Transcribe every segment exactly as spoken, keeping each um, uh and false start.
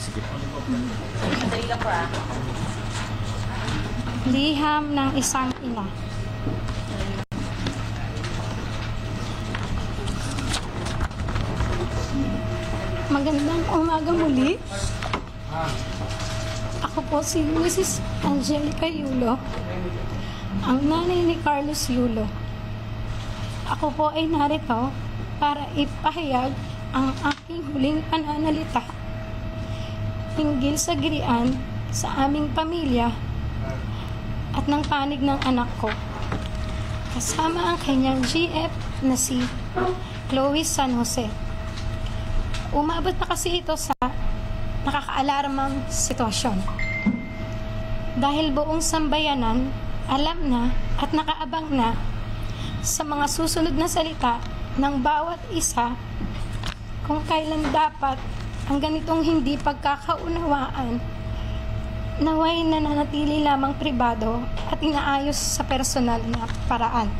Sige po. Madali lang po ah. Liham ng isang ina. Magandang umaga muli. Ako po si Missus Angelica Yulo, ang nanay ni Carlos Yulo. Ako po ay narito para ipahayag ang aking huling pananalita hinggil sa girian sa aming pamilya at ng panig ng anak ko, kasama ang kanyang G F na si Chloe San Jose. Umabot na kasi ito sa nakakaalarmang sitwasyon. Dahil buong sambayanan alam na at nakaabang na sa mga susunod na salita ng bawat isa kung kailan dapat ang ganitong hindi pagkakaunawaan naway nananatili lamang pribado at inaayos sa personal na paraan.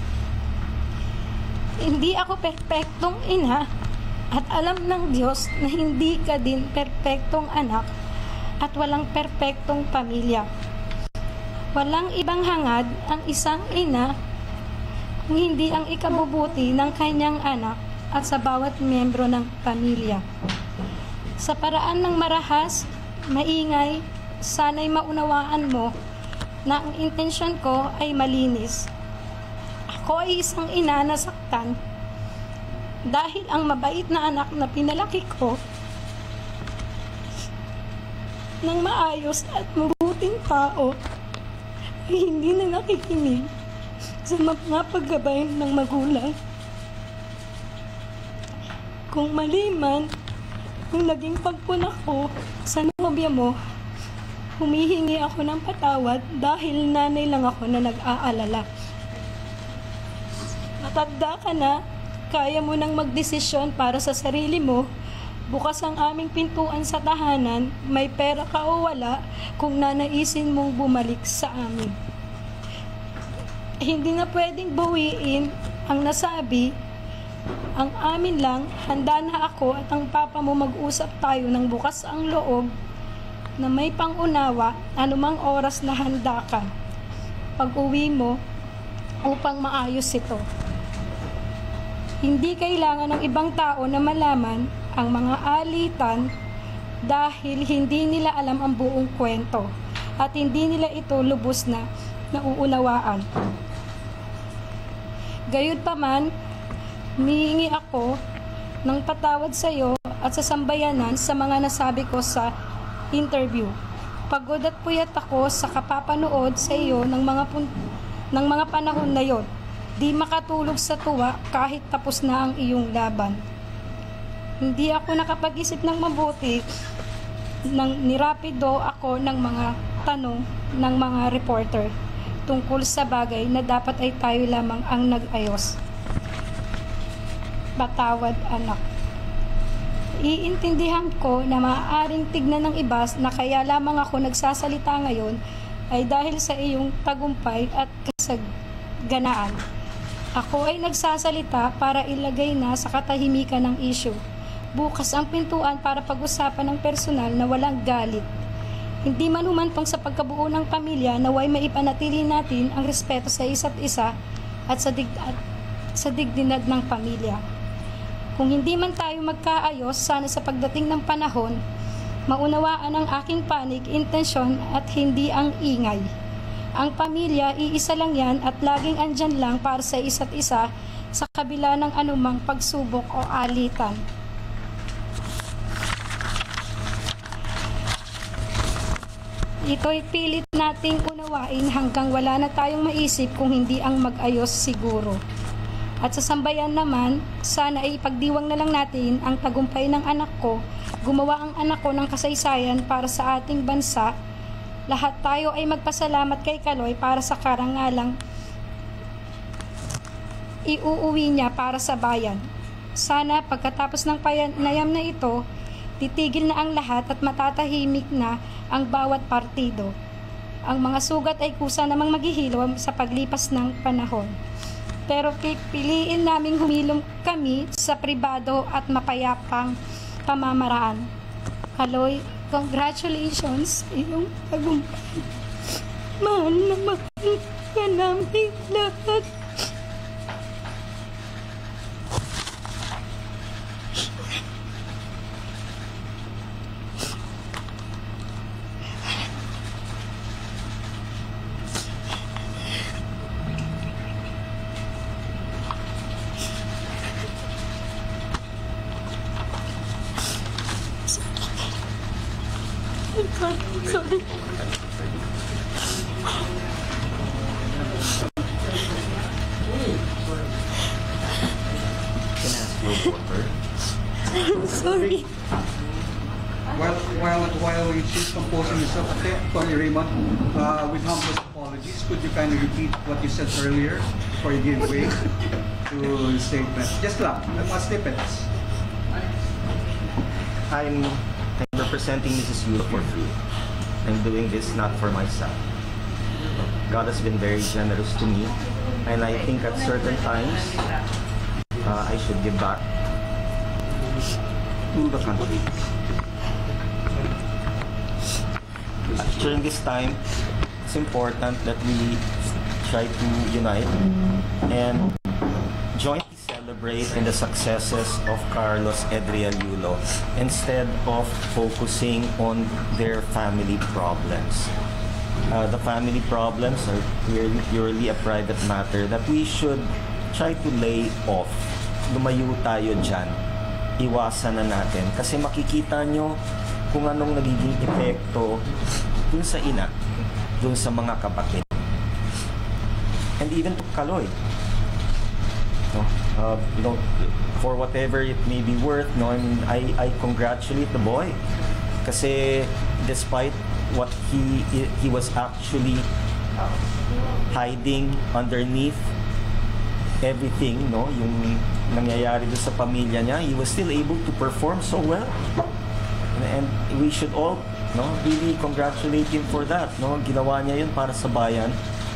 Hindi ako perpektong ina at alam ng Diyos na hindi ka din perpektong anak at walang perpektong pamilya. Walang ibang hangad ang isang ina kung hindi ang ikabubuti ng kanyang anak at sa bawat miyembro ng pamilya. Sa paraan ng marahas, maingay, sana'y maunawaan mo na ang intensyon ko ay malinis. Ako ay isang ina na saktan dahil ang mabait na anak na pinalaki ko ng maayos at mabuting tao ay hindi na nakikinig sa mga paggabay ng magulang. Kung mali man kung naging pagpuna ko sa nobya mo, humihingi ako ng patawad dahil nanay lang ako na nag-aalala. Matanda ka na, kaya mo nang magdesisyon para sa sarili mo. Bukas ang aming pintuan sa tahanan, may pera ka o wala, kung nanaisin mong bumalik sa amin. Hindi na pwedeng bawiin ang nasabi. Ang amin lang, handa na ako at ang papa mo mag-usap tayo ng bukas ang loob na may pangunawa anumang oras na handa ka pag-uwi mo upang maayos ito. Hindi kailangan ng ibang tao na malaman ang mga alitan dahil hindi nila alam ang buong kwento at hindi nila ito lubos na nauunawaan. Gayunpaman, humihingi ako ng patawad sa iyo at sa sambayanan sa mga nasabi ko sa interview. Pagod at puyat ako sa kapapanood sa iyo ng mga pun- ng mga panahon na yon. Di makatulog sa tuwa kahit tapos na ang iyong laban. Hindi ako nakapag-isip ng mabuti nang nirapido ako ng mga tanong ng mga reporter tungkol sa bagay na dapat ay tayo lamang ang nag-ayos. Patawad, anak. Iintindihan ko na maaaring tignan ng iba na kaya lamang ako nagsasalita ngayon ay dahil sa iyong tagumpay at kasaganaan. Ako ay nagsasalita para ilagay na sa katahimikan ng issue. Bukas ang pintuan para pag-usapan ng personal na walang galit. Hindi man humantong sa pagkabuo ng pamilya naway maipanatili natin ang respeto sa isa't isa at sa, dig at sa digdinad ng pamilya. Kung hindi man tayo magkaayos, sana sa pagdating ng panahon, maunawaan ang aking panig, intensyon at hindi ang ingay. Ang pamilya, iisa lang yan at laging andyan lang para sa isa't isa sa kabila ng anumang pagsubok o alitan. Ito'y pilit nating unawain hanggang wala na tayong maisip kung hindi ang mag-ayos siguro. At sa sambayan naman, sana ay ipagdiwang na lang natin ang tagumpay ng anak ko, gumawa ang anak ko ng kasaysayan para sa ating bansa. Lahat tayo ay magpasalamat kay Kaloy para sa karangalang iuuwi niya para sa bayan. Sana pagkatapos ng panayam na ito, titigil na ang lahat at matatahimik na ang bawat partido. Ang mga sugat ay kusa namang maghihilom sa paglipas ng panahon. Pero pipiliin naming humilom kami sa pribado at mapayapang pamamaraan. Kaloy, congratulations sa iyong tagumpay. Mahal na mahal ka namin lahat. Sorry, sorry. Can I ask you water? Sorry. While, while, while she's composing herself, okay, Tony Raymond, uh, with humble apologies, could you kindly repeat what you said earlier before you give way to the statement? Just lang, mga snippets. I'm, I'm representing Missus Yulo for free. I'm doing this not for myself. God has been very generous to me, and I think at certain times uh, I should give back to the country. Uh, during this time, it's important that we try to unite and jointly celebrate in the successes of Carlos Edriel Yulo instead of focusing on their family problems. Uh, the family problems are clearly purely a private matter that we should try to lay off. Lumayo tayo dyan. Iwasan na natin. Kasi makikita nyo kung anong nagiging epekto dun sa ina, dun sa mga kapatid. And even to Kaloy. No? Uh, you know, for whatever it may be worth, no, I mean, I, I congratulate the boy. Kasi despite what he he was actually hiding underneath everything, no, yung nangyayari doon sa pamilya niya, he was still able to perform so well. And we should all, no, really congratulate him for that, no. Ginawa niya yun para sa bayan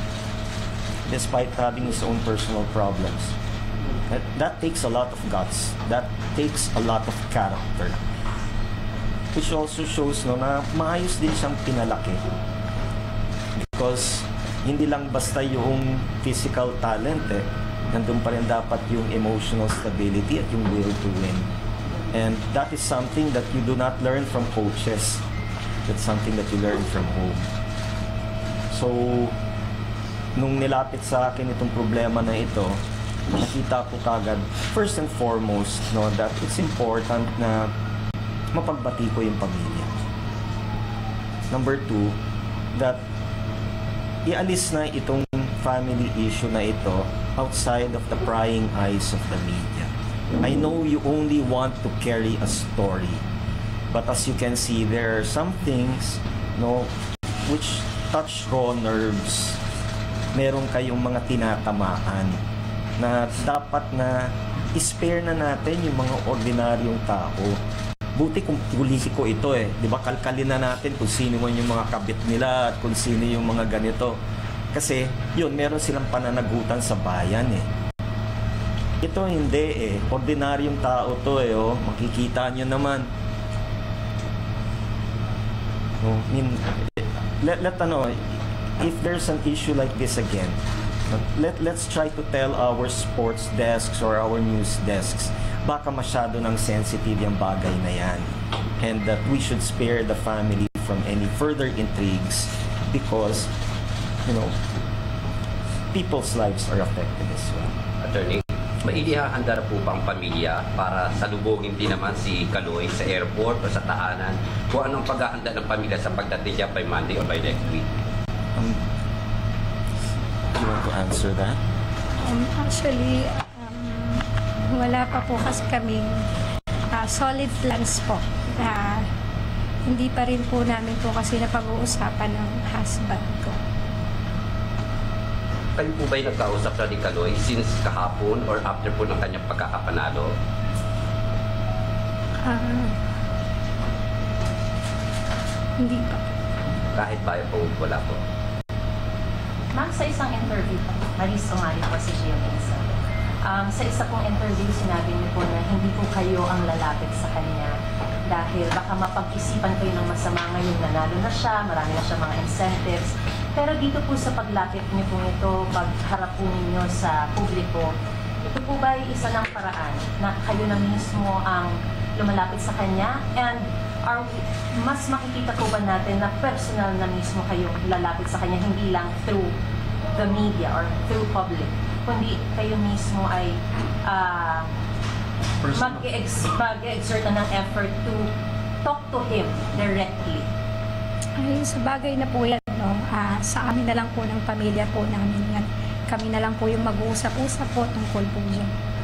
despite having his own personal problems. That, that takes a lot of guts. That takes a lot of character. Which also shows, no, na maayos din siyang pinalaki. Because hindi lang basta yung physical talent, eh. Nandun pa rin dapat yung emotional stability at yung will to win. And that is something that you do not learn from coaches. That's something that you learn from home. So, nung nilapit sa akin itong problema na ito, nakita ko kagad, first and foremost, no, that it's important na mapagbati ko yung pamilya. Number two, that ialis na itong family issue na ito outside of the prying eyes of the media. I know you only want to carry a story, but as you can see, there are some things, no, which touch raw nerves. Meron kayong mga tinatamaan na dapat na i-spare na natin yung mga ordinaryong tao. Buti kung politiko ito eh. Di ba, kalkalin na natin kung sino man yung mga kabit nila at kung sino yung mga ganito. Kasi, yun, meron silang pananagutan sa bayan eh. Ito hindi eh. Ordinaryong tao to eh, oh. Makikita nyo naman. Oh, I mean, let, let ano, if there's an issue like this again, let, let's try to tell our sports desks or our news desks, baka masyado ng sensitive yung bagay na yan. And that we should spare the family from any further intrigues because, you know, people's lives are affected as well. Attorney, mailihahanda na po bang pamilya para salubogin din naman si Kaloy sa airport o sa tahanan? Kung anong paghahanda ng pamilya sa pagdating niya by Monday or by next week? Um, you want to answer that? Um, actually, um, wala pa po kasi kaming uh, solid plans po. Uh, hindi pa rin po namin po kasi napag-uusapan ng husband ko. Kayo po ba'y nagkausap na ni Kaloy since kahapon or after po ng kanyang pagkakapanalo? Uh, hindi pa. Kahit ba po wala po? Ma'am, sa isang interview po, Maris Sumali po si Gio Mesa. Um, sa isa pong interview, sinabi niyo po na hindi po kayo ang lalapit sa kanya dahil baka mapag-isipan kayo ng masama ngayon, nanalo na siya, marami na siya mga incentives. Pero dito po sa paglapit niyo po ito, pagharap po ninyo sa publiko, ito po ba ay isa ng paraan na kayo na mismo ang lumalapit sa kanya? And are we, mas makikita po ba natin na personal na mismo kayong lalapit sa kanya, hindi lang through the media or through public, kundi kayo mismo ay uh, Personal. mag-exert na ng effort to talk to him directly? Ay, sa bagay na po yan, no? Ah, sa amin na lang po ng pamilya po namin yan. Kami na lang po yung mag-uusap-usap po tungkol po dyan.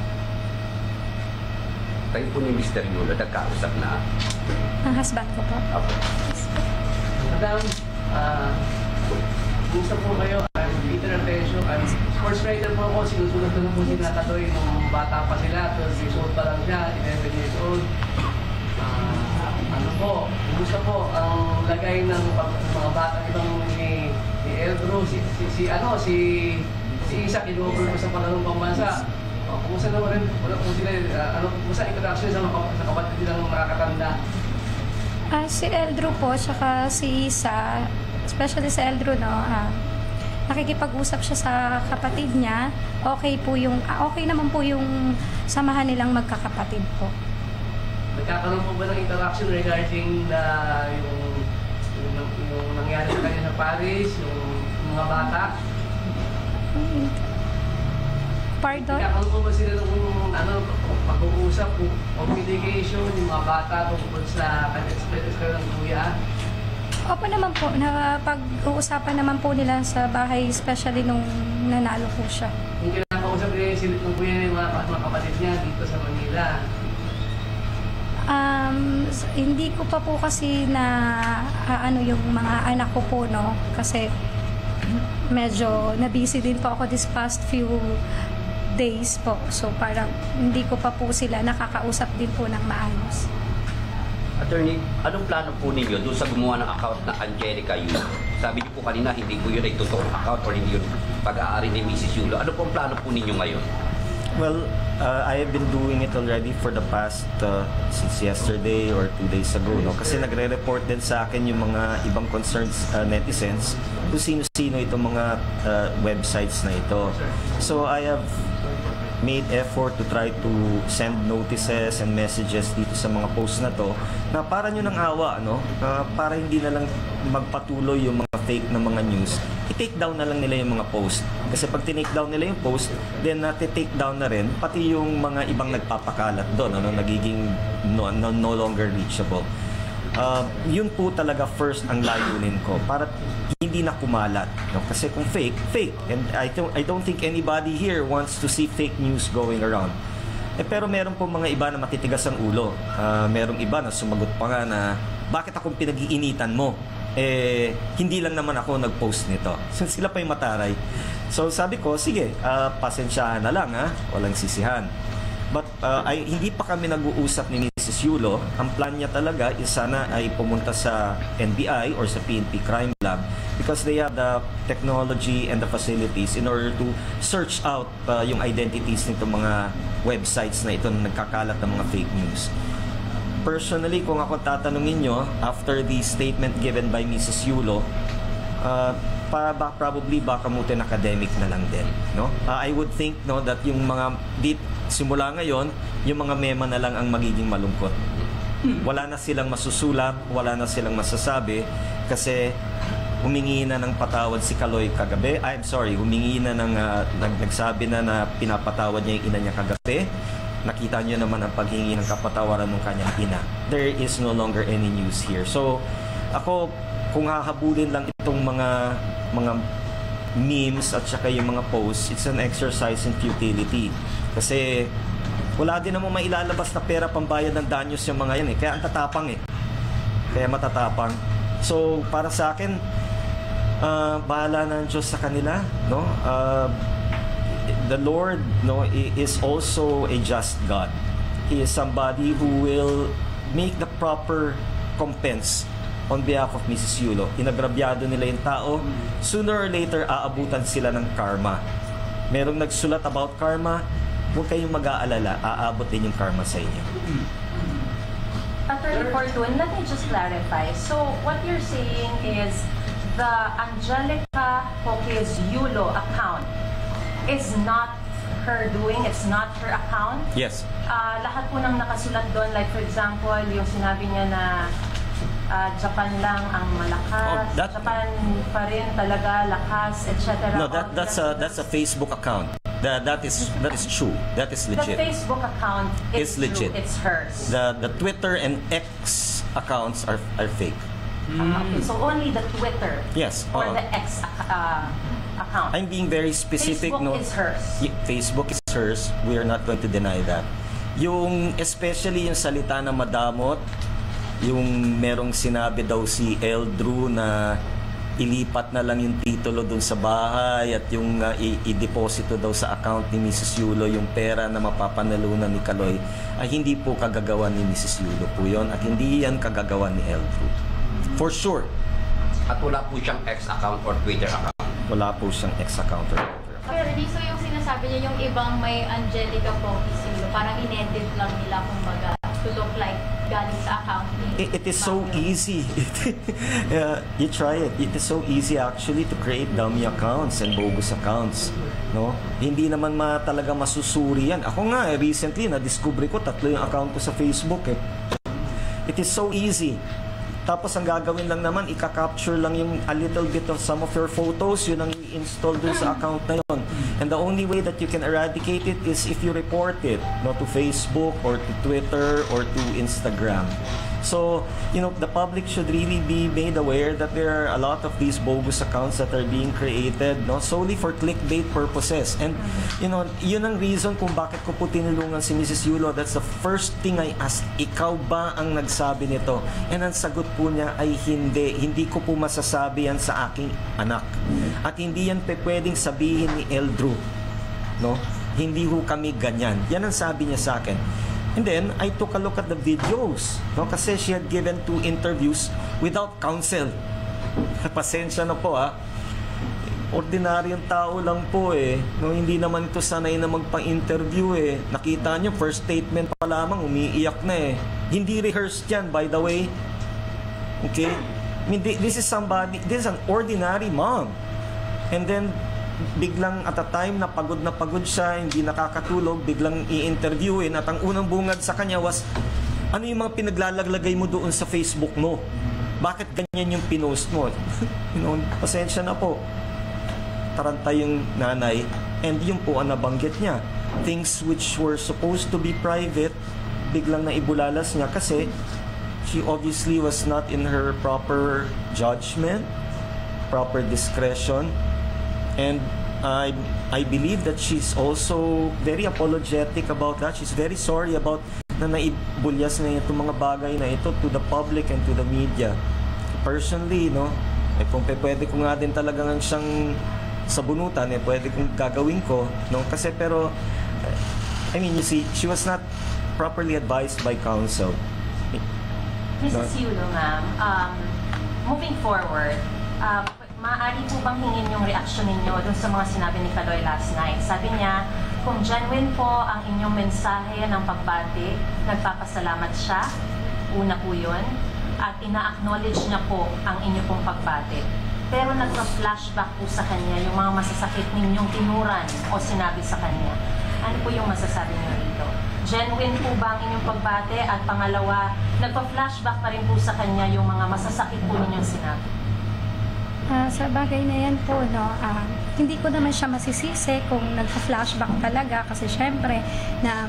Kayo po ni Mister Yulo, nagkausap na. Ang husband ko po. Apo. Madam, ah, gusto po kayo, I'm Peter Artesio, I'm sports writer po ako, sinusulat ko na po si Nakatoy nung bata pa sila, twelve years old pa lang siya, eleven years old. Ah, ano po, gusto po, ang lagay ng pag- mga bata ibang ni, ni Eldro, si, si, si, ano, si, si Isa, kinuha ko sa palarong pambansa. Oh, kumusta naman rin, wala po sila, ah, ano, kumusta introduction sa, mga- sa kapatid nilang nakakatanda? Ah, si Eldro po, tsaka si Isa, especially si Eldro, no, ah, nakikipag-usap siya sa kapatid niya. Okay po yung, ah, okay naman po yung samahan nilang magkakapatid po. Nagkakaroon po ba ng interaction regarding na yung, yung, yung nangyari sa kanya sa Paris, yung mga bata? Pardon? Nagkakaroon po ba sila ng ano, pag-uusap, communication, yung mga bata tungkol sa kanya-experience kayo ng kuya? Opo naman po, napag-uusapan naman po nila sa bahay, especially nung nanalo po siya. Yung kinakausap niya yung silit ng kuya niya, yung mga, mga kapatid niya dito sa Manila. Um, s- hindi ko pa po kasi na ah, ano yung mga anak ko po, no, kasi medyo na-busy din po ako this past few days po, so parang hindi ko pa po sila nakakausap din po ng maayos. Attorney, anong plano po ninyo doon sa gumawa ng account na Angelica Yulo? Sabi niyo po kanina, hindi po yun ay totoong account or hindi yun pag-aari ni Missus Yulo. Ano po ang plano po ninyo ngayon? Well, uh, I have been doing it already for the past uh, since yesterday or two days ago, no? Kasi nagre-report din sa akin yung mga ibang concerns uh, netizens kung sino-sino itong mga uh, websites na ito. So I have made effort to try to send notices and messages dito sa mga posts na to na para nyo ng awa, no? Uh, para hindi na lang magpatuloy yung mga fake na mga news. I-take down na lang nila yung mga post. Kasi pag tinake down nila yung post, then nati-take down na rin pati yung mga ibang nagpapakalat doon, ano, nagiging no, no, no longer reachable. Uh, yun po talaga first ang layunin ko para hindi na kumalat, no? Kasi kung fake, fake, and I don't, I don't think anybody here wants to see fake news going around. Eh, pero meron po mga iba na matitigas ang ulo. Uh, merong iba na sumagot pa nga na bakit akong pinag-iinitan mo? Eh, hindi lang naman ako nag-post nito. So, sila pa yung mataray. So sabi ko, sige, uh, pasensyahan na lang, ha? Walang sisihan. But uh, ay, hindi pa kami nag-uusap ni Missus Yulo. Ang plan niya talaga is sana ay pumunta sa N B I or sa P N P Crime Lab because they have the technology and the facilities in order to search out uh, yung identities nito mga websites na ito na nagkakalat ng mga fake news. Personally, kung ako tatanungin nyo, after the statement given by Missus Yulo, uh, pa, ba, probably baka mutin academic na lang din, no? Uh, I would think, no, that yung mga deep simula ngayon, yung mga mema na lang ang magiging malungkot. Wala na silang masusulat, wala na silang masasabi kasi humingi na ng patawad si Kaloy kagabi. I'm sorry, humingi na ng uh, nag, nagsabi na na pinapatawad niya yung ina niya kagabi. Nakita niyo naman ang paghingi ng kapatawaran ng kanyang ina. There is no longer any news here. So, ako kung hahabulin lang itong mga mga memes at saka yung mga posts, it's an exercise in futility. Kasi wala din namang mailalabas na pera pambayad ng danyos yung mga yan eh. Kaya ang tatapang eh. Kaya matatapang. So, para sa akin, uh, bahala na ang Diyos sa kanila, no? Uh, the Lord, no, is also a just God. He is somebody who will make the proper compense on behalf of Missus Yulo. Inagrabyado nila yung tao. Sooner or later, aabutan sila ng karma. Merong nagsulat about karma, huwag kayong mag-aalala, aabot din yung karma sa inyo. Attorney Fortune, let me just clarify. So, what you're saying is the Angelica Joaquez Yulo account is not her doing, it's not her account? Yes. Uh, lahat po ng nakasulat doon, like for example, yung sinabi niya na uh, Japan lang ang malakas, Oh, that- Japan pa rin talaga, lakas, et cetera. No, that that's a that's a Facebook account. That that is that is true. That is The legit. Facebook account It's is legit. true, it's hers. The the Twitter and X accounts are are fake. Ah, okay, so only the Twitter Yes. or uh, the X ac- uh, account. I'm being very specific. Facebook no, is hers. Y- Facebook is hers. We are not going to deny that. Yung especially yung salita na madamot, yung merong sinabi daw si Eldrew na ilipat na lang yung titulo dun sa bahay at yung uh, i- i-deposito daw sa account ni Missus Yulo yung pera na mapapanalunan ni Kaloy ay hindi po kagagawa ni Missus Yulo po yun at hindi yan kagagawa ni Eldrew. For sure, At wala po siyang X account or Twitter account. wala po siyang ex-account or Pero di so yung sinasabi niya, yung ibang may Angelica Joaquez Yulo, parang in-edit lang nila kumbaga to look like galing sa account ni It, it is so Manuel. easy. Yeah, you try it. It is so easy actually to create dummy accounts and bogus accounts. No? Hindi naman ma talaga masusuri yan. Ako nga, eh, recently, na-discover ko tatlo yung account ko sa Facebook. Eh. It is so easy. Tapos ang gagawin lang naman, ika-capture lang yung a little bit of some of your photos, yun ang i-install dun sa account na yun. And the only way that you can eradicate it is if you report it, no, to Facebook or to Twitter or to Instagram. So, you know, the public should really be made aware that there are a lot of these bogus accounts that are being created, no, solely for clickbait purposes. And, you know, yun ang reason kung bakit ko po tinulungan si Missus Yulo. That's the first thing I asked. Ikaw ba ang nagsabi nito? And ang sagot po niya ay hindi. Hindi ko po masasabi yan sa aking anak. At hindi yan pe pwedeng sabihin ni Eldrew. No? Hindi ho kami ganyan. Yan ang sabi niya sa akin. And then, I took a look at the videos. No? Kasi she had given two interviews without counsel. Pasensya na po ha. Ordinaryong tao lang po eh. No, hindi naman ito sanay na magpa-interview eh. Nakita niyo, first statement pa lamang, umiiyak na eh. Hindi rehearsed yan, by the way. Okay? I mean, this is somebody, this is an ordinary mom. And then, biglang at a time na pagod na pagod siya, hindi nakakatulog, biglang i-interviewin at ang unang bungad sa kanya was, ano yung mga pinaglalaglagay mo doon sa Facebook mo? Bakit ganyan yung pinost mo? You know, pasensya na po. Taranta yung nanay and yun po ang nabanggit niya. Things which were supposed to be private, biglang naibulalas niya kasi she obviously was not in her proper judgment, proper discretion. And I I believe that she's also very apologetic about that. She's very sorry about na naibulyas na itong mga bagay na ito to the public and to the media. Personally, no, eh kung pwede ko nga din talagang siyang sabunutan, eh pwede kong gagawin ko, no? Kasi pero, I mean, you see, she was not properly advised by counsel. Missus Yulo, ma'am, um, moving forward, uh, maaari po bang hingin yung reaction ninyo dun sa mga sinabi ni Kaloy last night? Sabi niya, kung genuine po ang inyong mensahe ng pagbati, nagpapasalamat siya, una po yun, at ina-acknowledge niya po ang inyong pong pagbati. Pero nagpa-flashback po sa kanya yung mga masasakit ninyong tinuran o sinabi sa kanya. Ano po yung masasabi niyo dito? Genuine po ba ang inyong pagbati? At pangalawa, nagpa-flashback pa rin po sa kanya yung mga masasakit po ninyong sinabi? Ah, sa bagay na yan po, no, ah, hindi ko naman siya masisisi kung nagpa-flashback talaga kasi syempre na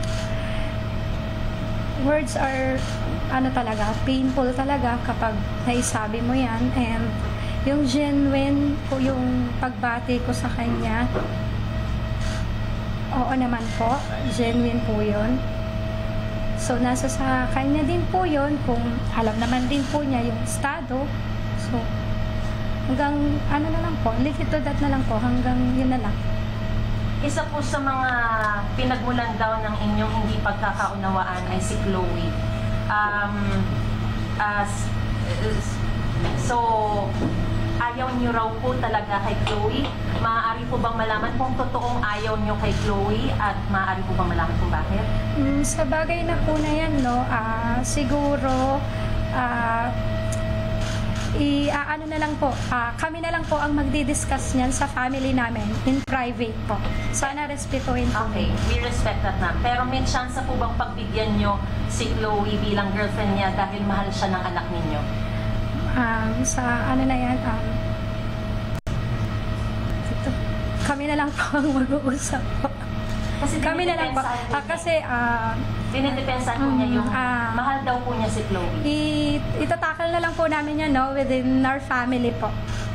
words are ano talaga, painful talaga kapag naisabi mo yan, and yung genuine po yung pagbati ko sa kanya, oo naman po, genuine po yun. So nasa sa kanya din po yun, kung alam naman din po niya yung estado. So hanggang ano na lang po, leave it to that na lang po, hanggang yun na lang. Isa po sa mga pinagmulan daw ng inyong hindi pagkakaunawaan ay si Chloe. Um, as, so, ayaw niyo raw po talaga kay Chloe. Maaari po bang malaman kung totoong ayaw niyo kay Chloe at maaari po bang malaman kung bakit? Mm, sa bagay na po na yan, no, ah, siguro, ah, i ah, ano na lang po, ah, kami na lang po ang magdi-discuss niyan sa family namin in private po. Sana respetuhin po. Okay, we respect that, ma'am. Pero may chance po bang pagbigyan niyo si Chloe bilang girlfriend niya dahil mahal siya ng anak ninyo? Um, sa ano na yan, um, ito, kami na lang po ang mag-uusap po. Kasi Kami na lang po. dinidepensahan po Ah, niya- kasi, ah, dinidepensahan po niya yung Mm, ah. mahal daw po niya si Chloe. i- itatakal na lang po namin yan, no, within our family po.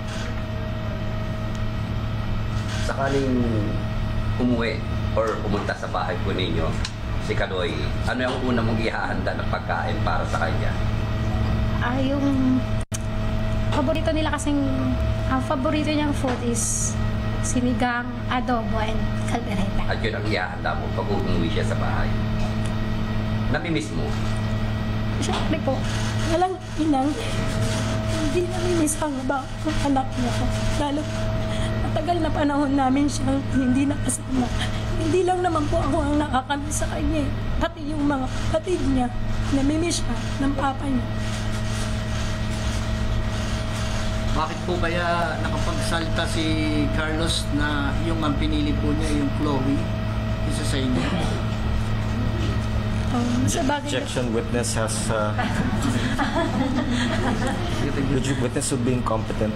Sakaling umuwi or pumunta sa bahay po ninyo, si Kaloy, ano yung una mong ihahanda ng pagkain para sa kanya? Ah, yung paborito nila kasing, ang paborito niyang food is sinigang, adobo, and caldereta. At yun ang ihahanda mo pag umuwi siya sa bahay. Namimiss mo? Siyempre po, walang inang hindi namimiss ang ba ang anak niya po. Lalo, matagal na panahon namin siyang hindi nakasama. Hindi lang naman po ako ang nakakamiss sa kanya eh. Pati yung mga kapatid niya, namimiss siya ng papa niya. Bakit po kaya nakapagsalta si Carlos na yung ang pinili po niya yung Chloe isa sa inyo? Um, sa bagay na Objection witness has uh, witness would be incompetent.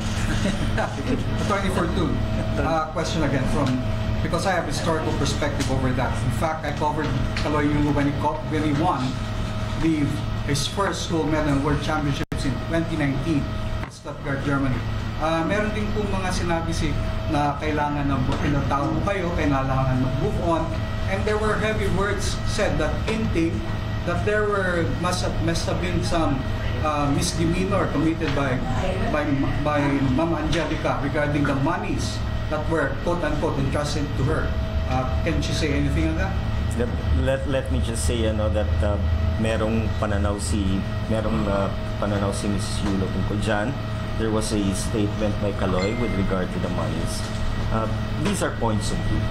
Attorney Fortune, uh, question again from, because I have historical perspective over that. In fact, I covered Kaloy Yulo when he, co- when he won the, his first gold medal in World Championships in twenty nineteen in Stuttgart, Germany. Uh, meron din po mga sinabi si na kailangan na pinatawag mo kayo, kailangan mag-move on. And there were heavy words said that hinting that there were must have, must have been some uh, misdemeanor committed by by by Mama Angelica regarding the monies that were quote unquote entrusted to her. Uh, can she say anything on that? Let, let, let me just say ano, that uh, merong pananaw si merong uh, pananaw si Missus Yulo tungkol dyan. There was a statement by Kaloy with regard to the monies. Uh, these are points of view.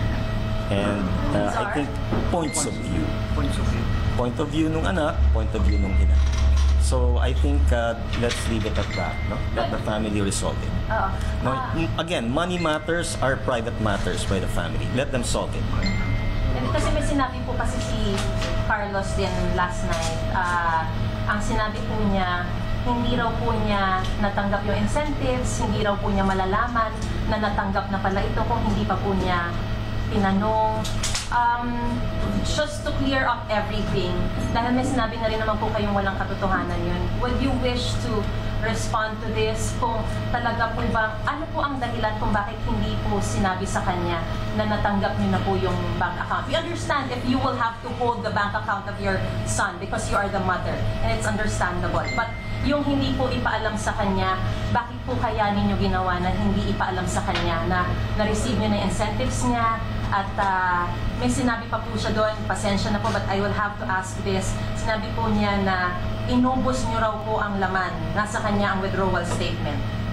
And uh, I think points of view. Points of view. Point of view nung anak, point of view nung ina. So I think uh, let's leave it at that. No? Let the family resolve it. Oo. No, Ah, m- again, money matters are private matters by the family. Let them solve it. And kasi may sinabi po kasi si Carlos din last night, ah, ang sinabi po niya, hindi raw po niya natanggap yung incentives, hindi raw po niya malalaman na natanggap na pala ito kung hindi pa po niya tinanong. Um, just to clear up everything, dahil may sinabi na rin naman po kayong walang katotohanan yun, would you wish to respond to this? Kung talaga po ba, ano po ang dahilan kung bakit hindi po sinabi sa kanya na natanggap niyo na po yung bank account? We understand if you will have to hold the bank account of your son because you are the mother, and it's understandable. But yung hindi po ipaalam sa kanya, bakit po kaya ninyo ginawa na hindi ipaalam sa kanya na na-receive niyo na incentives niya? At uh, may sinabi pa po siya doon, pasensya na po, but I will have to ask this. Sinabi po niya na inubos niyo raw po ang laman. Nasa kanya ang withdrawal statement.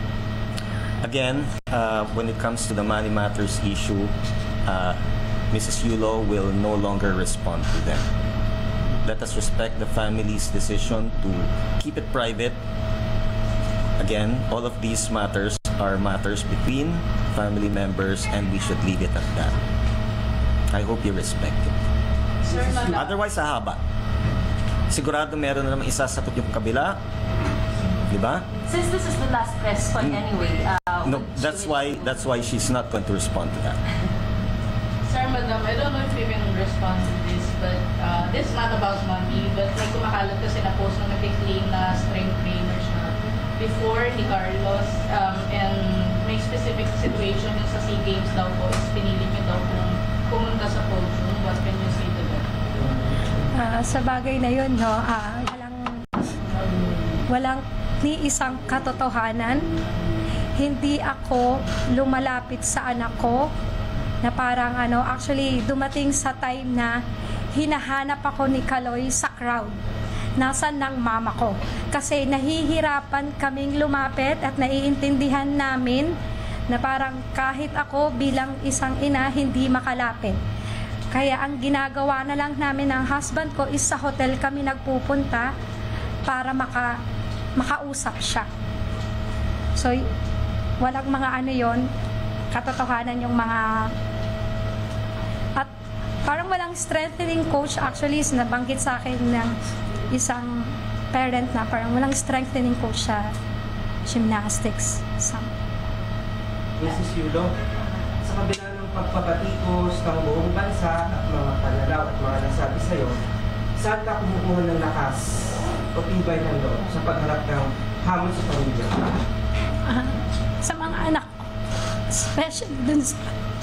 Again, uh, when it comes to the money matters issue, uh, Missus Yulo will no longer respond to them. Let us respect the family's decision to keep it private. Again, all of these matters are matters between family members, and we should leave it at that. I hope you respect it. Sir, Madam. Otherwise, hahaba. Sigurado meron na naman isasagot yung kabila. Di ba? Since this is the last press con anyway, uh, No, would that's you- why that's why she's not going to respond to that. Sir, Madam, I don't know if you can respond to this, but uh, this is not about money, but may kumakalat kasi na post na nag-claim na strength trainer siya before ni Carlos, um, and may specific situation yung sa SEA Games daw po, is pinili niyo daw kung pumunta sa podium. What can you say to that? Ah, sa bagay na yun, no, ah, walang, walang ni isang katotohanan. Hindi ako lumalapit sa anak ko na parang ano, actually dumating sa time na hinahanap ako ni Kaloy sa crowd. nasan ng mama ko. Kasi nahihirapan kaming lumapit at naiintindihan namin na parang kahit ako bilang isang ina hindi makalapit. Kaya ang ginagawa na lang namin ng husband ko is sa hotel kami nagpupunta para maka, makausap siya. So, walang mga ano yon, katotohanan yung mga, at parang walang strengthening coach. Actually, is nabanggit sa akin ng isang parent na parang walang strengthening coach sa gymnastics. So, Missus Yulo, sa kabila ng pagpabatikos ng buong bansa at mga pananaw at mga nasabi sa'yo, saan ka kumukuha ng lakas o tibay ng loob sa pagharap ng hamon sa pamilya? uh, sa mga anak ko, especially dun sa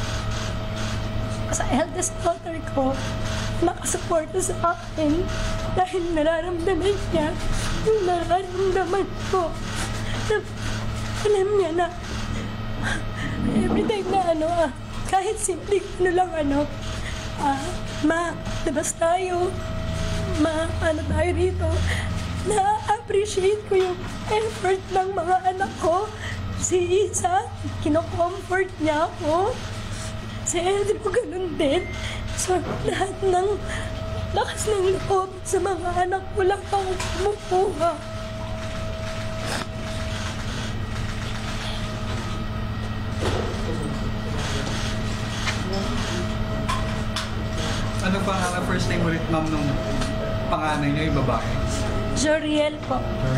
sa eldest daughter ko, nakasuporta sa akin dahil nararamdaman niya yung nararamdaman ko. Na, alam niya na every time na ano, ah, kahit simple ano lang ano, ah, ma, labas tayo, ma, ano tayo rito, na-appreciate ko yung effort ng mga anak ko. Si Isa, kino-comfort niya ako. Si Andrew, ganun din. So, lahat ng lakas ng loob sa mga anak ko lang ako kumukuha. Ano pangalan first name ulit, ma'am, nung panganay niyo, yung babae? Joriel po.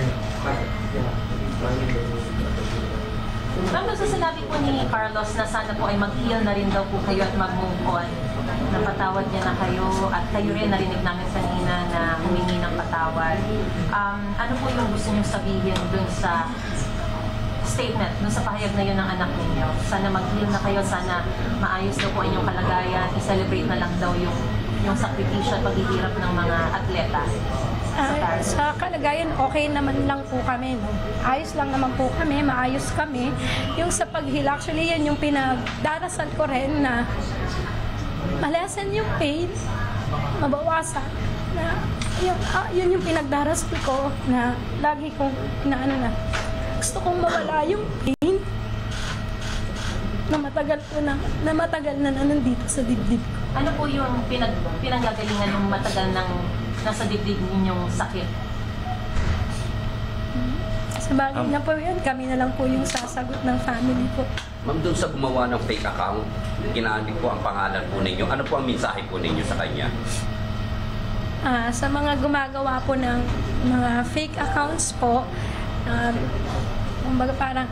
Ma'am, sa sinabi po ni Carlos na sana po ay mag-heal na rin daw po kayo at mag-move on. Napatawad niya na kayo at kayo rin narinig namin kanina na humingi ng patawad. Um, ano po yung gusto niyong sabihin dun sa statement, dun sa pahayag na yun ng anak ninyo? Sana mag-heal na kayo, sana maayos daw po ang inyong kalagayan, i-celebrate na lang daw yung, yung sakripisyo at paghihirap ng mga atleta. Uh, sa kalagayan, okay naman lang po kami. No? Ayos lang naman po kami, maayos kami. Yung sa paghil, actually yan yung pinagdarasal ko rin na malasan yung pain, mabawasan. Na, yun, ah, yun yung pinagdarasal ko na lagi kong inaano na gusto kong mawala yung pain na matagal po na, na matagal na, na nandito sa dibdib ko. Ano po yung pinag, pinanggagalingan ng matagal ng nasa dibdib ninyong sakit? Sa bagay na po yun, kami na lang po yung sasagot ng family ko. Ma'am, doon sa gumawa ng fake account, ginamit po ang pangalan po ninyo. Ano po ang mensahe po ninyo sa kanya? Ah, sa mga gumagawa po ng mga fake accounts po, um, kumbaga parang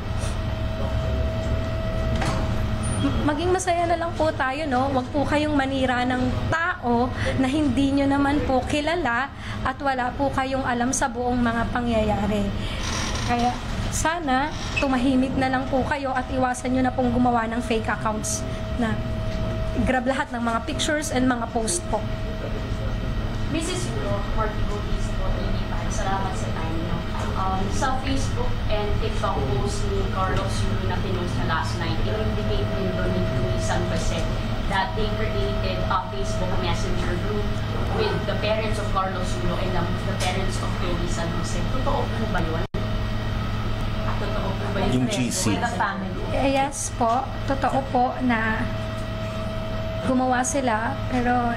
maging masaya na lang po tayo, no? Huwag po kayong manira ng tao na hindi nyo naman po kilala at wala po kayong alam sa buong mga pangyayari. Kaya sana tumahimik na lang po kayo at iwasan nyo na pong gumawa ng fake accounts na grab lahat ng mga pictures and mga post po. Missus Yulo, Portigo East po, Inipan, salamat sa time niyo. Um, sa Facebook and TikTok post ni Carlos Yulo na pinost na last night, in-indicate din doon ni Louis San Jose that they created a Facebook messenger group with the parents of Carlos Yulo and the, the parents of Louis San Jose. Totoo po ba yun? Totoo po ba yun? Yung G C. With the family. Eh, yes po, totoo po na gumawa sila, pero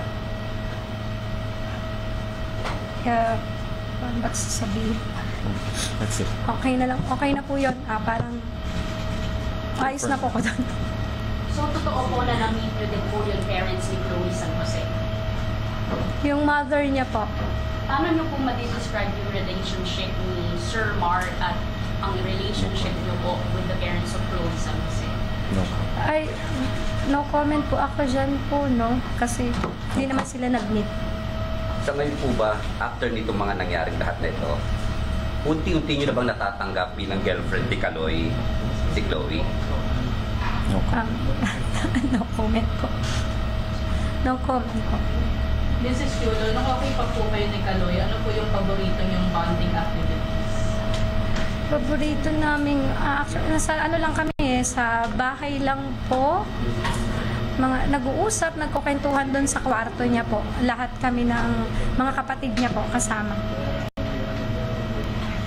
kaya, paano ba sasabihin? That's it. Okay na lang, okay na po yun. Ah, parang ayos na po ko doon. So, totoo po na na-meet nyo din po yung parents ni Chloe San Jose. Yung mother niya po, Paano nyo po ma-describe yung relationship ni Sir Mar at ang relationship nyo po with the parents of Chloe San Jose? No. ay, no comment po ako dyan po, no? Kasi hindi naman sila nag-meet. Sa ngayon po ba, after nitong mga nangyaring lahat na ito, unti-unti nyo na bang natatanggap bilang girlfriend ni Kaloy si Chloe? No. Um, no comment po. No comment po. Missus Yulo, nung okay pa po kayo ni Kaloy, ano po yung paborito niyong bonding activities? Paborito namin, ah, actually, nasa ano lang kami eh, sa bahay lang po. Mga nag-uusap, nagkukwentuhan doon sa kwarto niya po. Lahat kami ng mga kapatid niya po kasama.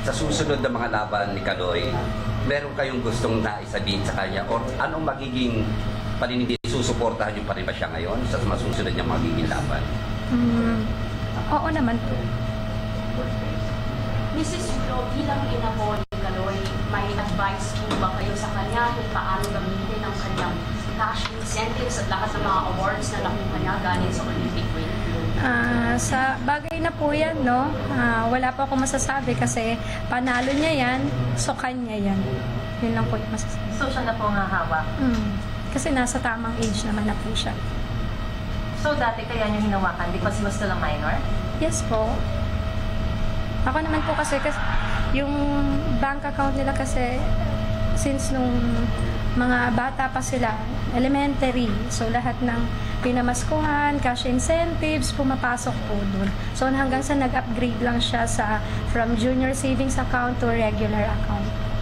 sa susunod na mga laban ni Kaloy, meron kayong gustong naisabihin sa kanya or anong magiging paninindi, susuportahan niyo pa rin ba siya ngayon sa masusunod niyang magiging laban? Mm, oo naman po. Missus Yulo, bilang ina po ni Kaloy, may advice po ba kayo sa kanya kung paano gamitin ang kanyang cash incentives at lahat ng mga awards na nakuha niya galing sa Olympic win? Ah, sa bagay na po yan, no? Ah, wala po ako masasabi kasi panalo niya yan, so kanya yan. Yun lang po yung masasabi. So siya na po nga hawak. Mm, kasi nasa tamang age naman na po siya. So dati kaya niyo hinawakan because he was still a minor? Yes po. Ako naman po kasi, kasi yung bank account nila kasi since nung mga bata pa sila, elementary, so lahat ng pinamaskuhan, cash incentives, pumapasok po dun. So hanggang sa nag-upgrade lang siya sa from junior savings account to regular account.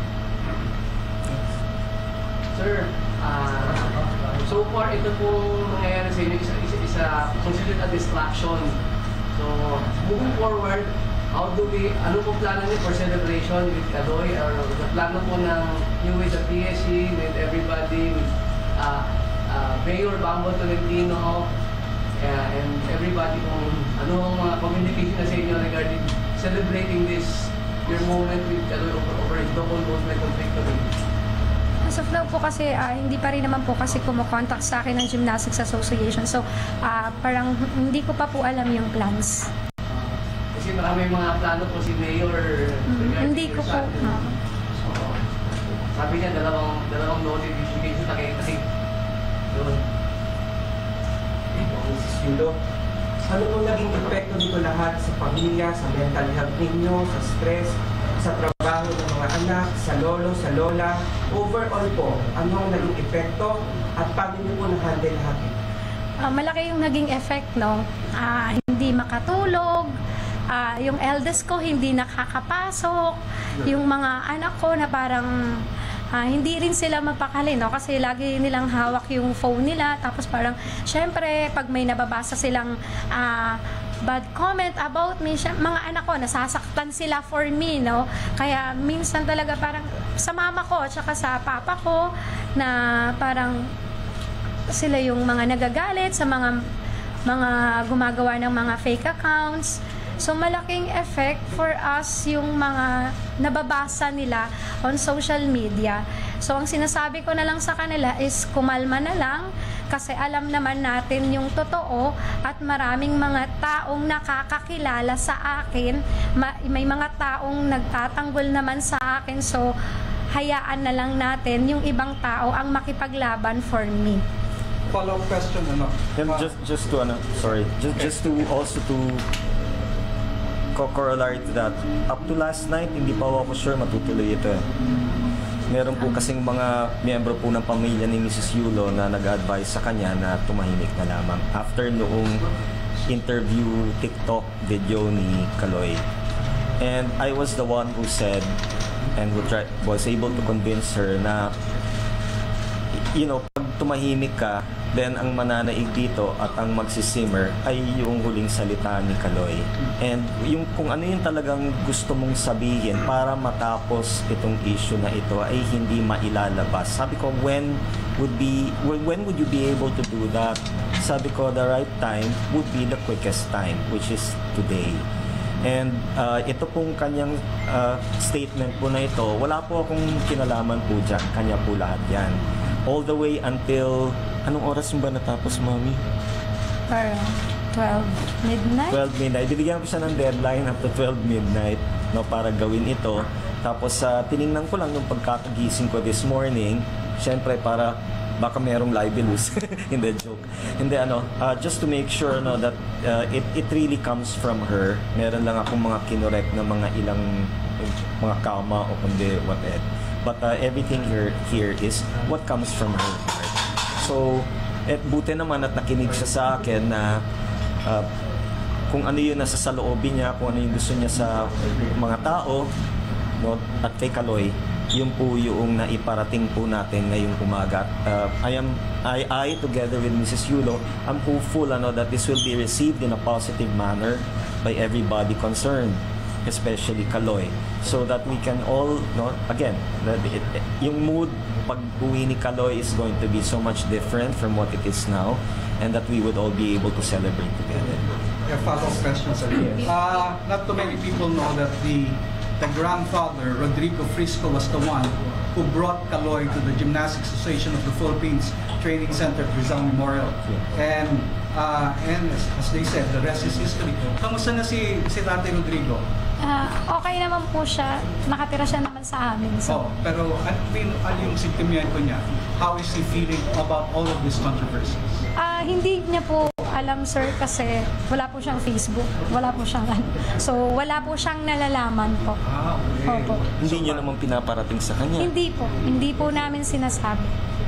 Sir, ah, so far ito pong nangyayari sa inyo, isa, isa, isa considered a distraction. So, moving forward, how do we, ano po plano niyo for celebration with Kaloy or the plano po ng new with the P S C, with everybody, with uh, uh, Mayor Bambo Tolentino, uh, and everybody kung ano ang mga communication na sa inyo regarding celebrating this, your moment with Kaloy over, over his double gold medal victory? As of now po kasi, ah, hindi pa rin naman po kasi kumokontak sa akin ng Gymnastics Association. So, ah, parang hindi ko pa po alam yung plans. Kasi marami mga plano po si Mayor. Mm, hindi ko po. No. So, sabi niya, dalawang, dalawang notification na kayo kasi. Yun. Missus Yulo, ano po naging epekto nito lahat sa pamilya, sa mental health ninyo, sa stress, sa trabaho ng mga anak, sa lolo, sa lola? Overall po, ano ang naging epekto at paano niyo po na-handle lahat ito? Ah, malaki yung naging effect, no? Ah, hindi makatulog, ah, yung eldest ko hindi nakakapasok, yung mga anak ko na parang ah, hindi rin sila mapakali, no? Kasi lagi nilang hawak yung phone nila, tapos parang, syempre, pag may nababasa silang ah, bad comment about me, siya, mga anak ko, nasasaktan sila for me, no? Kaya minsan talaga parang sa mama ko, tsaka sa papa ko, na parang sila yung mga nagagalit sa mga mga gumagawa ng mga fake accounts. So malaking effect for us yung mga nababasa nila on social media. So ang sinasabi ko na lang sa kanila is kumalma na lang kasi alam naman natin yung totoo at maraming mga taong nakakakilala sa akin. Ma- may mga taong nagtatanggol naman sa akin. So hayaan na lang natin yung ibang tao ang makipaglaban for me. Follow-up question, ano? And Uh, just just to ano, sorry, just just to also to co-corollary to that, up to last night, hindi pa ako sure matutuloy ito eh. Meron po kasing mga miyembro po ng pamilya ni Missus Yulo na nag-advise sa kanya na tumahimik na lamang after noong interview TikTok video ni Kaloy. And I was the one who said and who try, was able to convince her na, you know, pag tumahimik ka, then ang mananaig dito at ang magsisimmer ay yung huling salita ni Kaloy. And yung kung ano yung talagang gusto mong sabihin para matapos itong issue na ito ay hindi mailalabas. Sabi ko, when would be when, when would you be able to do that? Sabi ko, the right time would be the quickest time, which is today. And uh, ito pong kanyang uh, statement po na ito, wala po akong kinalaman po dyan. Kanya po lahat yan. All the way until, anong oras mo ba natapos, Mami? Parang twelve midnight? twelve midnight. Binigyan ko siya ng deadline up to twelve midnight, no, para gawin ito. Tapos uh, tiningnan ko lang nung pagkakagising ko this morning, syempre para baka merong libelous. Hindi, joke. Hindi, ano, uh, just to make sure, no, that uh, it, it really comes from her. Meron lang akong mga kinorek na mga ilang mga kama o kundi whatever. But uh, everything here here is what comes from her heart. So, et buti naman at nakinig siya sa akin na uh, kung ano yung nasa saloobin niya, kung ano yung gusto niya sa mga tao, no, at kay Kaloy, yun po yung naiparating po natin ngayong umaga. Uh, I am I I together with Missus Yulo, I'm hopeful ano that this will be received in a positive manner by everybody concerned. especially Kaloy, so that we can all, no, again, that it, yung mood pag uwi ni Kaloy is going to be so much different from what it is now, and that we would all be able to celebrate together. A follow-up question, sir. Uh, not too many people know that the the grandfather, Rodrigo Frisco, was the one who brought Kaloy to the Gymnastics Association of the Philippines Training Center, Rizal Memorial. And uh, and as, as they said, the rest is history. Kamusta na si, si Tatay Rodrigo? Ah, okay naman po siya. Nakatira siya naman sa amin. So, Oh, pero ano, ano yung sentimiento niya? How is he feeling about all of these controversies? ah hindi niya po alam, sir, kasi wala po siyang Facebook. Wala po siyang ano. So, wala po siyang nalalaman po. Ah, okay. Opo. Hindi niyo naman pinaparating sa kanya. Hindi po. Hindi po namin sinasabi.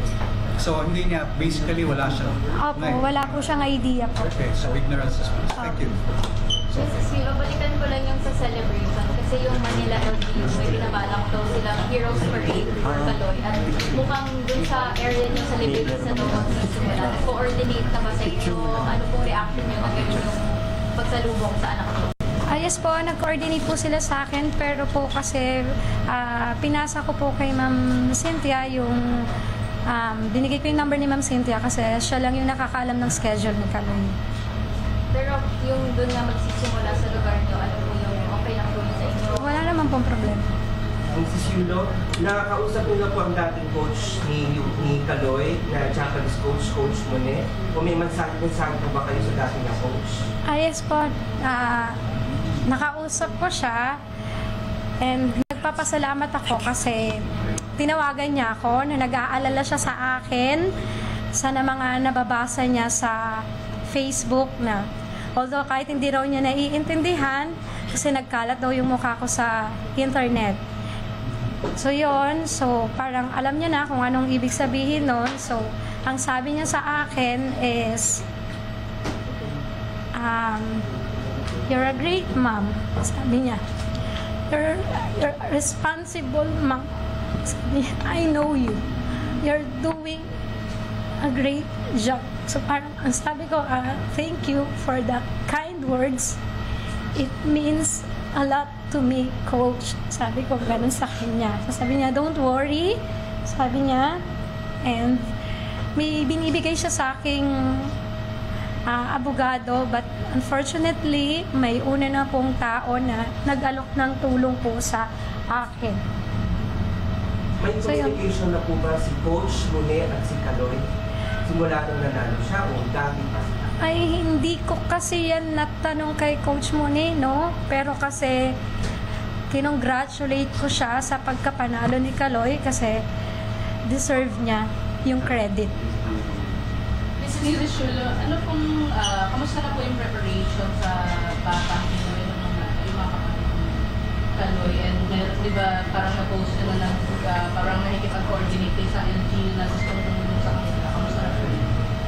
So, hindi niya, basically, wala siya. Opo, wala po siyang idea po. Okay, so ignorance is bliss. Thank you. Missus Hilo, balikan ko lang yung sa celebration kasi yung Manila L G U may binabalak daw silang Heroes Parade for Kaloy at mukhang dun sa area niyo sa Liberty sa Noon simula. Nag-coordinate na ba sa inyo? Ano pong reaction niyo na ganyan yung pagsalubong sa anak niyo? Ah, yes po, nag-coordinate po sila sa akin, pero po kasi ah, pinasa ko po kay Ma'am Cynthia yung um, binigay ko yung number ni Ma'am Cynthia kasi siya lang yung nakakaalam ng schedule ni Kaloy. Pero yung doon nga magsisimula sa lugar niyo, ano po yung okay lang po yun sa inyo? Wala naman pong problema. Missus Yulo, nakakausap niyo na po ang dating coach ni, ni Kaloy, na Japanese coach, Coach Mone. O may mensahe-mensahe po ba kayo sa dating na coach? Ah, yes po, ah, nakausap ko siya and nagpapasalamat ako kasi tinawagan niya ako na nag-aalala siya sa akin sa na mga nababasa niya sa Facebook na although kahit hindi raw niya naiintindihan kasi nagkalat daw yung mukha ko sa internet. So yon, so parang alam niya na kung anong ibig sabihin nun. So ang sabi niya sa akin is um, you're a great mom, sabi niya. You're, you're a responsible mom. Sabi niya, I know you. You're doing a great job. So parang ang sabi ko, uh, thank you for the kind words. It means a lot to me, coach. Sabi ko ganun sa kanya. So sabi niya, don't worry. Sabi niya, and may binibigay siya sa aking uh, abogado, but unfortunately, may una na pong tao na nag-alok ng tulong po sa akin. May So, yun. communication na po ba si Coach Mone at si Kaloy? Simula nung nanalo siya o dati pa? Ay, hindi ko kasi yan natanong kay Coach Mone, no? Pero kasi, kinongratulate ko siya sa pagkapanalo ni Kaloy kasi deserve niya yung credit. Missus Yulo, ano pong, ah, kamusta na po yung preparation sa batang Pinoy ng mga, yung mga kapatid ni Kaloy? And meron, di ba, parang na-post na lang, uh, parang nakikipag-coordinate sa L G U na gusto tumulong sa kanila. Kamusta na po yun?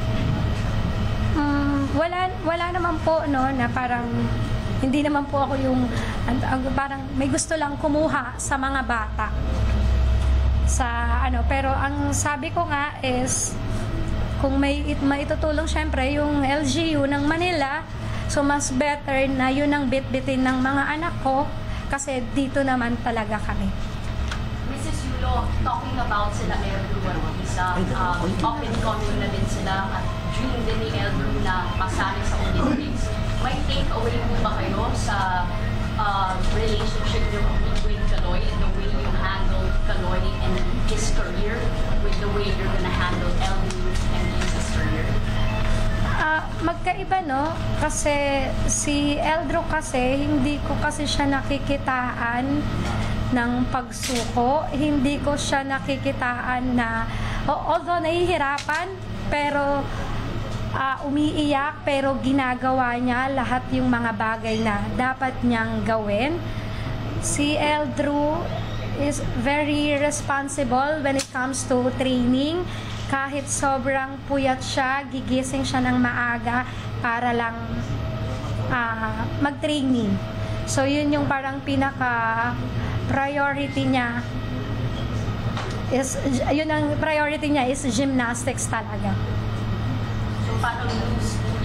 Um, wala, wala naman po, no, na parang, hindi naman po ako yung, ang- ang- parang may gusto lang kumuha sa mga bata. Sa, ano, pero ang sabi ko nga is, kung may it, maitutulong syempre yung L G U ng Manila, so mas better na yun ang bit-bitin ng mga anak ko kasi dito naman talaga kami. Missus Yulo, talking about sila Eldru at isang um, up and coming na din sila at dream din ni Eldru na masali sa Olympics. May take away po ba kayo sa uh, relationship niyo with Kaloy and the way you handle Kaloy and his career with the way you're gonna handle Eldru and his career? Ah, magkaiba, no? Kasi si Eldro kasi, hindi ko kasi siya nakikitaan ng pagsuko. Hindi ko siya nakikitaan na, although nahihirapan, pero ah, umiiyak, pero ginagawa niya lahat yung mga bagay na dapat niyang gawin. Si Eldro is very responsible when it comes to training. Kahit sobrang puyat siya, gigising siya ng maaga para lang uh, mag-training. So, yun yung parang pinaka-priority niya. Is, yun ang priority niya is gymnastics talaga. So, paano lose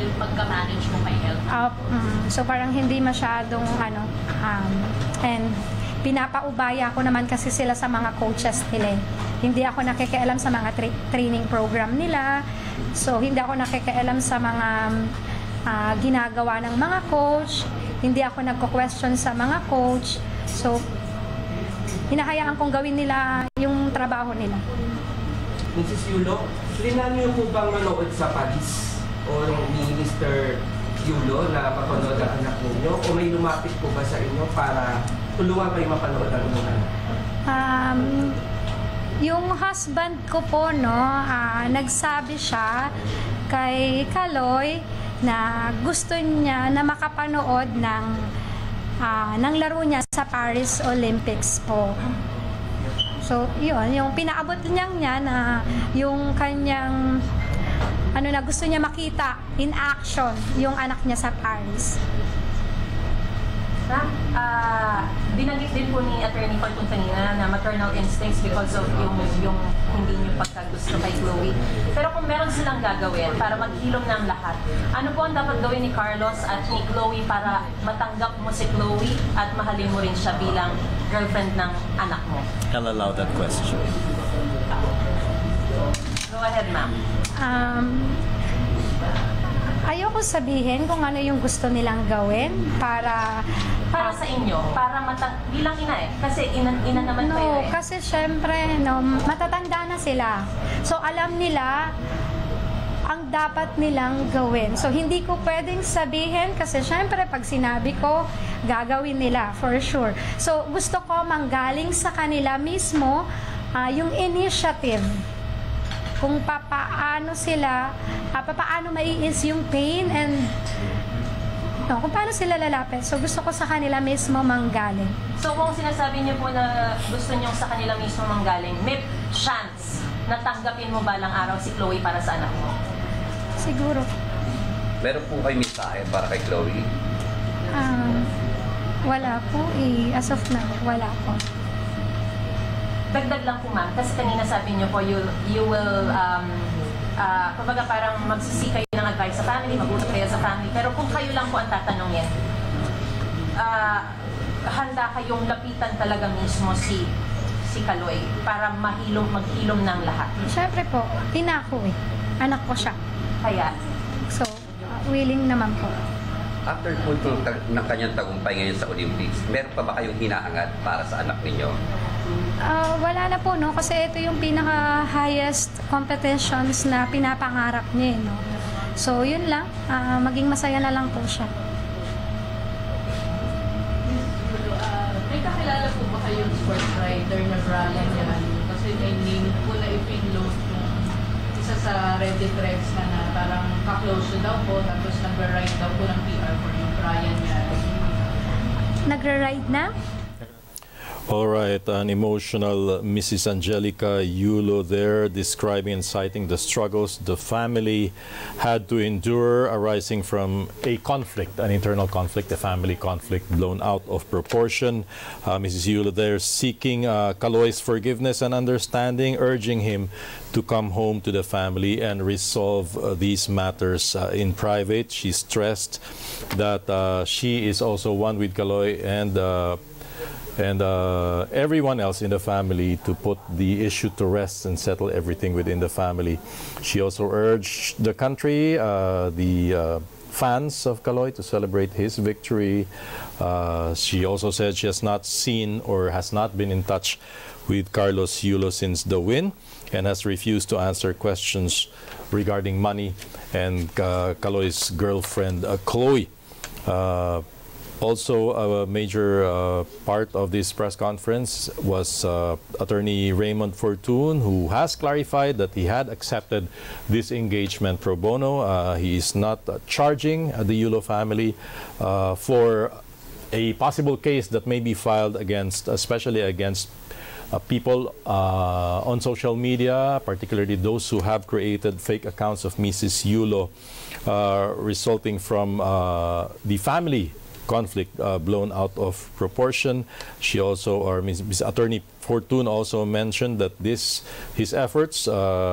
yung pagka-manage mo kay Elton? Uh, mm, so parang hindi masyadong ano, um, and pinapaubaya ko naman kasi sila sa mga coaches nila. Hindi ako nakikialam sa mga tra- training program nila. So hindi ako nakikialam sa mga uh, ginagawa ng mga coach. Hindi ako nagko-question sa mga coach. So hinahayaan kong gawin nila yung trabaho nila. Missus Yulo, linan niyo po bang manood sa Paris o ni Mister Yulo na mapanood ang anak ninyo? O may lumapit po ba sa inyo para tulungan kayo mapanood ang inyong anak? Um, yung husband ko po, no, uh, nagsabi siya kay Kaloy na gusto niya na makapanood ng, uh, ng laro niya sa Paris Olympics po. So, yun, yung pinaabot niyang niya na yung kanyang, ano na, gusto niya makita in action yung anak niya sa Paris. Ma'am, uh, binanggit din po ni Attorney Fortune kanina na maternal instincts because of yung, yung hindi niyo pagkagusto kay Chloe. Pero kung meron silang gagawin para maghilom ng lahat, ano po ang dapat gawin ni Carlos at ni Chloe para matanggap mo si Chloe at mahalin mo rin siya bilang girlfriend ng anak mo? I'll allow that question. Go ahead, ma'am. Um, ayoko sabihin kung ano yung gusto nilang gawin para Para sa inyo, para matang bilang ina eh. Kasi ina, ina naman no, kayo eh. kasi syempre no, matatanda na sila. So alam nila ang dapat nilang gawin. So hindi ko pwedeng sabihin kasi syempre pag sinabi ko, gagawin nila for sure. So gusto ko manggaling sa kanila mismo uh, yung initiative kung papaano sila, uh, papaano maiis yung pain and no, kung paano sila lalapit. So gusto ko sa kanila mismo manggaling. So kung sinasabi niyo po na gusto niyo sa kanila mismo manggaling, may chance na tanggapin mo balang araw si Chloe para sa anak mo? Siguro. Meron po kayo mensahe para kay Chloe? Um, wala po eh. As of now, wala po. Dagdag lang po ma'am, kasi kanina sabi niyo po, you, you will, um, uh, kumbaga parang magsisi kayo ng advice sa family, mag-usap kayo sa family, pero kung kayo lang po ang tatanungin, uh, handa kayong lapitan talaga mismo si si Kaloy para mahilom, maghilom ng lahat. Siyempre po, tinako eh. Anak ko siya. Kaya, so, uh, willing naman po. After po itong tag- ng kanyang tagumpay ngayon sa Olympics, meron pa ba kayong hinahangat para sa anak ninyo? Uh, wala na po, no? Kasi ito yung pinaka-highest competitions na pinapangarap niya, eh, no? So, yun lang. Uh, maging masaya na lang po siya. Uh, may kakilala po ba kayong sports writer na Brian yan? Kasi may name po na ipinload yung isa sa Reddit threads na, na parang kaklose siya daw po, tapos nag-write daw po ng P R for yung Brian yan. Nagra-ride na? All right, an emotional Missus Angelica Yulo there describing and citing the struggles the family had to endure arising from a conflict, an internal conflict, a family conflict blown out of proportion. Uh, Missus Yulo there seeking uh, Kaloy's forgiveness and understanding, urging him to come home to the family and resolve uh, these matters uh, in private. She stressed that uh, she is also one with Kaloy and uh, and uh, everyone else in the family to put the issue to rest and settle everything within the family. She also urged the country, uh, the uh, fans of Kaloy to celebrate his victory. Uh, she also said she has not seen or has not been in touch with Carlos Yulo since the win and has refused to answer questions regarding money and uh, Kaloy's girlfriend, uh, Chloe. Uh, Also, a major uh, part of this press conference was uh, Attorney Raymond Fortune, who has clarified that he had accepted this engagement pro bono. Uh, he is not uh, charging uh, the Yulo family uh, for a possible case that may be filed against, especially against uh, people uh, on social media, particularly those who have created fake accounts of Missus Yulo, uh, resulting from uh, the family conflict uh, blown out of proportion. She also, or Miz Miz Attorney Fortune also mentioned that this, his efforts uh,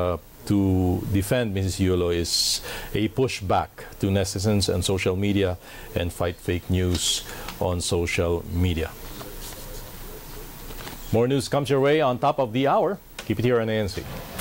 to defend Missus Yulo is a pushback to netizens and social media and fight fake news on social media. More news comes your way on top of the hour. Keep it here on A N C.